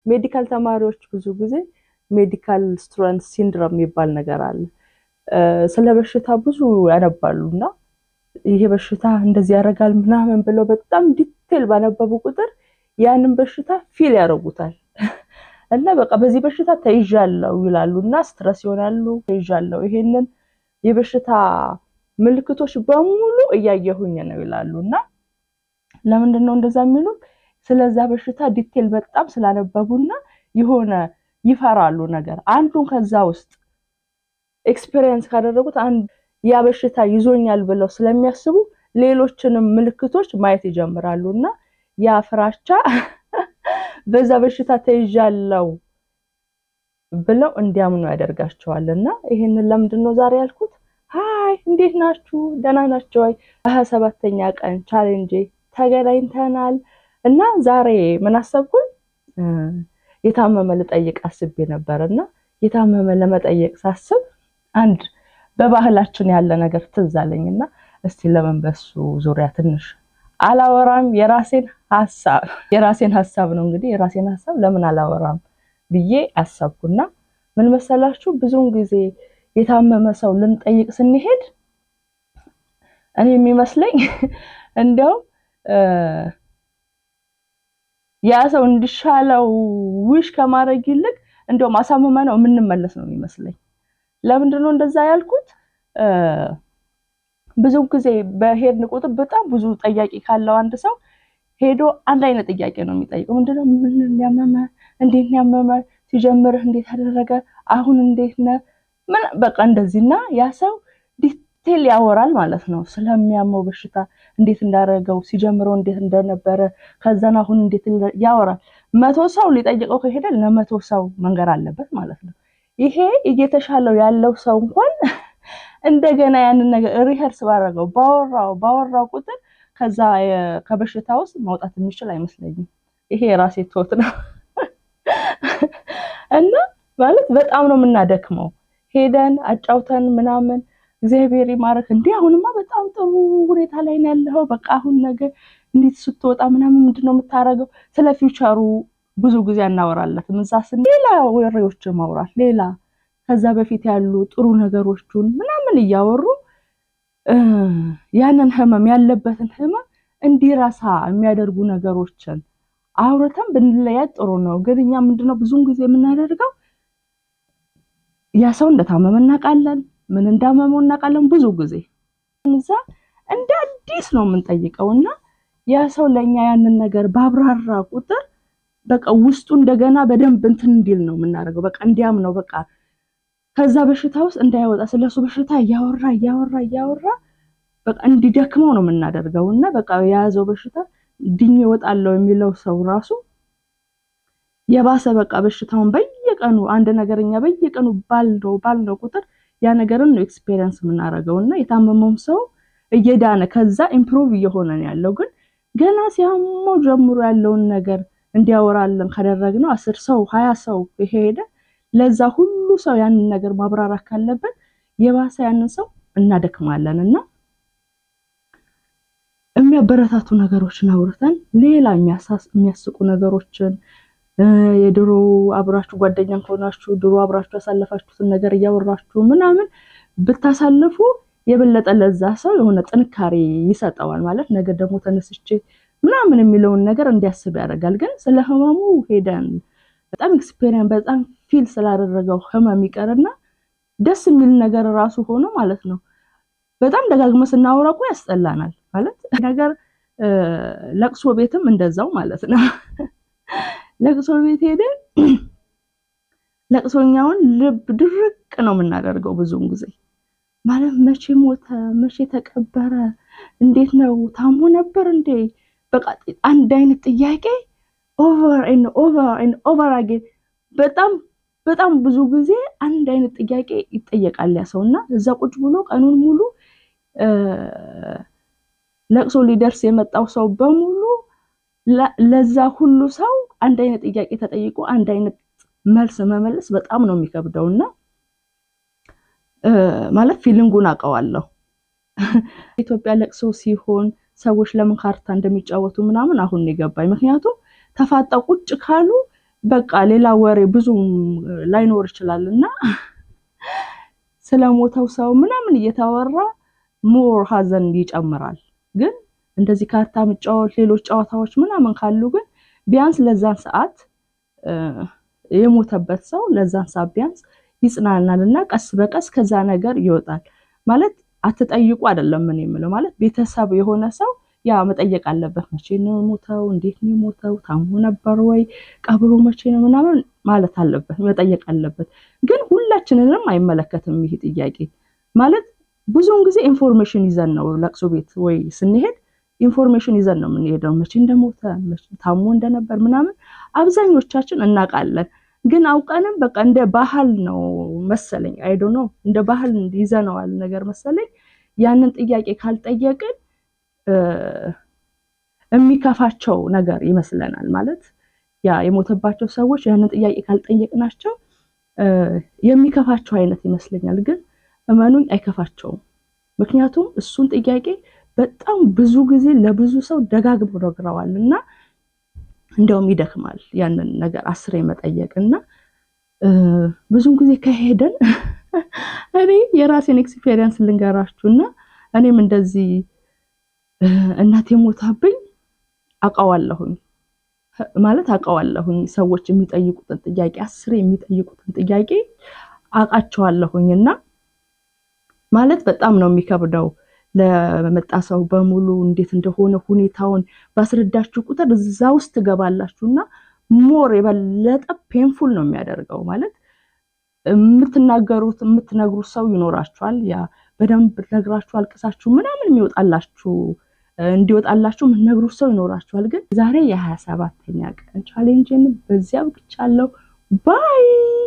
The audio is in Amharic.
ሜዲካል ተማሪዎች ብዙ ጊዜ ሜዲካል ስቱደንት ሲንድሮም የሚባል ነገር አለ ስለ በሽታ ብዙ ያነባሉና ይሄ በሽታ እንደዚህ ያረጋል ምናምን ብለው በጣም ዲቴል ባነበቡ ቁጥር ያንን በሽታ ፊል ያረጉታል እና በቃ በዚህ በሽታ ተይዣለሁ ይላሉና ስትረስ ይሆናሉ ተይዣለሁ ይሄንን የበሽታ ምልክቶች በሙሉ እያየሁኝ ነው ይላሉና ለምንድን ነው እንደዛ የሚሉት ስለዛ በሽታ ዲቴል በጣም ስላነበቡና ይሆነ ይፈራሉ ነገር አንዱን ከዛ ውስጥ ኤክስፒሪየንስ ካደረጉት አንድ ያ በሽታ ይዞኛል ብለው ስለሚያስቡ ሌሎችንም ምልክቶች ማየት ይጀምራሉና ያ ፍራቻ በዛ በሽታ ተይዣለሁ ብለው እንዲያምኑ ያደርጋቸዋልና ይሄንን ለምንድን ነው ዛሬ ያልኩት ሃይ እንዴት ናችሁ ደህና ናችሁ ወይ 27ኛ ቀን ቻሌንጅ ተገናኝተናል እና ዛሬ ምን አሰብኩኝ የታመመ ልጠይቅ አስቤ ነበርና የታመመ ለመጠየቅ ሳስብ አንድ በባህላችን ያለ ነገር ትዛለኝና እስቲ ለመንበሱ ዙሪያ ትንሽ አላወራም የራሴን ሐሳብ ነው እንግዲህ የራሴን ሐሳብ ለምን አላወራም ብዬ አሰብኩና ምን መሰላችሁ ብዙውን ጊዜ የታመመ ሰው ልንጠይቅ ስንሄድ እኔ የሚመስለኝ እንደው ያ ሰው እንዲሻለው ውሽ ከማድረግ ይልቅ እንደው ማሳመመ ነው የምንመለስ ነው የሚመስለኝ ለምንድን ነው እንደዛ ያልኩት ብዙ ጊዜ በሄድን ቁጥር በጣም ብዙ ጥያቄ ካለው አንድ ሰው ሄዶ አንድ አይነት ጥያቄ ነው የሚጠይቀው ምንድነው ምን ያመመ እንዴት ያመመ ሲጀምርህ እንዴት አደረገ አሁን እንዴት ነው ምን በቃ እንደዚህና ያ ሰው ዲቴል ያወራል ማለት ነው ስለሚያመው በሽታ እንዴት እንዳረጋው ሲጀምረው እንዴት እንደነበረ ከዛና አሁን እንዴት ያወራል 100 ሰው ሊጠይቀው ከሄደ ለ100 ሰው መንገር አለበት ማለት ነው ይሄ እየተሻለው ያለው ሰው እንኳን እንደገና ያንን ነገር ሪሄርስ ባረጋው ባወራው ቁጥር ከዛ ከበሽታው ውስጥ ማውጣት የሚችል አይመስለኝም ይሄ ራሴ ቶት ነው እና ማለት በጣም ነው የምናደክመው ሄደን አጫውተን ምናምን እግዚአብሔር ይማረክ እንዴ አሁንማ በጣም ጥሩ ሁኔታ ላይ ነው ያለው በቃ አሁን ነገር እንዴት ስትወጣ ምናምን ምንድነው የምታረገው ስለ ፊውቸሩ ብዙ ጊዜ እናወራለን ምንሳስ ሌላ ወሬዎች ማውራት ሌላ ከዛ በፊት ያሉ ጥሩ ነገሮችን ምናምን እያወሩ ያንን ህመም ያለበትን ህመም እንዲራሳ የሚያደርጉ ነገሮችን አውርተን ብንለያ ጥሩ ነው ግንኛ ምንድነው ብዙን ጊዜ የምናደርገው ያ ሰው እንደታመመ እናቃለን ምን እንዳመመው እናቃለን ብዙ ጊዜ እንዛ እንደ አዲስ ነው የምንጠይቀውና ያ ሰው ለኛ ያንን ነገር ባብራራ ቁጥር በቃ ውስጡ እንደገና በደንብ እንትን እንዲል ነው የምናደርገው በቃ እንዲያም ነው በቃ ከዛ በሽታው ውስጥ እንዳይወጣ ስለሱ በሽታ ያወራ በቃ እንዲደክመው ነው የምናደርገውና በቃ ያዘው በሽታ ድኝ ይወጣለው የሚለው ሰው ራሱ የባሰ በቃ በሽታውን በየቀኑ አንድ ነገርኛ በየቀኑ ባልዶ ቁጥር ያ ነገርን ነው ኤክስፒሪየንስ የምናደርገውና የታመመው ሰው እየዳነ ከዛ ኢምፕሩቭ እየሆነ ነው ያለው ግን ገና ሲያመው ጀምሮ ያለውን ነገር እንዲያወራልን ካደረግነው 10 ሰው 20 ሰው ይሄደ ለዛ ሁሉ ሰው ያንን ነገር ማብራራት ካለበት የባሰ ያንን ሰው እናደክማለንና የሚያበረታቱ ነገሮችን አውርተን ሌላ የሚያስቁ ነገሮችን የድሮ አብራችሁ ጓደኛን ሆናችሁ ድሮ አብራችሁ ያሳለፋችሁትን ነገር ያወራችሁ ምናምን ብታሳልፉ የበለጠ ለዛ ሰው የሆነ ጥንካሬ ይሰጣዋል ማለት ነገር ደግሞ ተነስቼ ምናምን የሚለውን ነገር እንዲያስብ ያደርጋል ግን ስለ ህመሙ ሄደን በጣም ኤክስፒሪየንስ በጣም ፊል ስላደረገው ህመም ይቀርና ደስ የሚል ነገር ራሱ ሆኖ ማለት ነው በጣም ደጋግመ ስናወራቁ ያስጠላናል ማለት ነገር ለቅሶ ቤትም እንደዛው ማለት ነው ለቅሶ ቤት ሄደን ለቅሶኛውን ልብ ድርቅ ነው የምናደርገው ብዙውን ጊዜ ማለት መቼ ሞተ መቼ ተቀበረ እንዴት ነው ታሞ ነበር እንዴ በቃ አንድ አይነት ጥያቄ over and over again በጣም ብዙ ጊዜ አንድ አይነት ጥያቄ ይጠየቃል ያ ሰውና እዛ ቁጭ ብሎ ቀኑን ሙሉ ለቅሶ ሊደርስ የመጣው ሰው በሙሉ ለዛ ሁሉ ሰው አንድ አይነት ጥያቄ ተጠይቆ አንድ አይነት መልስ መመለስ በጣም ነው የሚከብደውና ማለት ፊሊንጉን አቀዋለሁ ኢትዮጵያ ለቅሶ ሲሆን ሰዎች ለምን ካርታ እንደሚጫወቱ ምናምን አሁን ነው ይገባኝ ምክንያቱም ተፋጣው ቁጭ ካሉ በቃ ሌላ ወሬ ብዙ ላይኖር ይችላልና ስለሞተው ሰው ምናምን እየተወራ ሞር ሀዘን ይጨምራል ግን እንደዚህ ካርታ መጫወት ሌሎች ጨዋታዎች ምናምን ካሉ ግን ቢያንስ ለዛን ሰዓት የሞተበት ሰው ለዛን ሰዓት ቢያንስ ይጽናናልና ቀስ በቀስ ከዛ ነገር ይወጣል ማለት አትጠይቁ አይደለም ምን የምለው ማለት ቤተሰብ የሆነ ሰው ያ መጠየቅ አለበት መቼ ነው ሞተው እንዴት ነው ሞተው ታሞ ነበር ወይ ቀብሩ መቼ ነው ምናምን ማለት አለበት መጠየቅ አለበት ግን ሁላችንንም አይመለከትም ይሄ ጥያቄ ማለት ብዙውን ጊዜ ኢንፎርሜሽን ይዘን ነው ለቅሶ ቤት ወይ ስንሄድ ኢንፎርሜሽን ይዘን ነው የምንሄደው መቼ እንደሞተ መቼ ታሞ እንደነበር ምናምን አብዛኞቻችን እናቃለን ግን አውቀንም በቃ እንደ ባህል ነው መሰለኝ አይ ዶንት ኖ እንደ ባህል ይዘነዋል ነገር መሰለኝ ያንን ጥያቄ ካልጠየቅን የሚከፋቸው ነገር ይመስለናል ማለት ያ የሞተባቸው ሰዎች ያንን ጥያቄ ካልጠየቅናቸው የሚከፋቸው አይነት ይመስለኛል ግን እመኑኝ አይከፋቸውም ምክንያቱም እሱን ጥያቄ በጣም ብዙ ጊዜ ለብዙ ሰው ደጋግመው ነግረዋልና እንደውም ይደክማል ያንን ነገር አስሬ መጠየቅና ብዙም ጊዜ ከሄደን እኔ የራሴን ኤክስፒሪየንስ ልንገራችሁና እኔም እንደዚህ እናቴ ሞታብኝ አቃዋለሁኝ ማለት አቃዋለሁኝ ሰዎች የሚጠይቁትን ጥያቄ አስሬ የሚጠይቁትን ጥያቄ አቃቸዋለሁኝና ማለት በጣም ነው የሚከብደው ለመጣ ሰው በሙሉ እንዴት እንደሆነ ሁኔታውን ባስረዳችሁ ቁጥር እዛ ውስጥ ገባላችሁና ሞር የበለጠ ፔንፉል ነው የሚያደርገው ማለት የምትነግሩት ሰው ይኖራችኋል ያ በደንብ ነግራችሁ አልቅሳችሁ ምናምን የሚወጣላችሁ እንዲወጣላችሁ የምትነግሩት ሰው ይኖራችኋል ግን ዛሬ የ27ኛ ቀን ቻሌንጅን በዚያው ብቻለሁ ባይ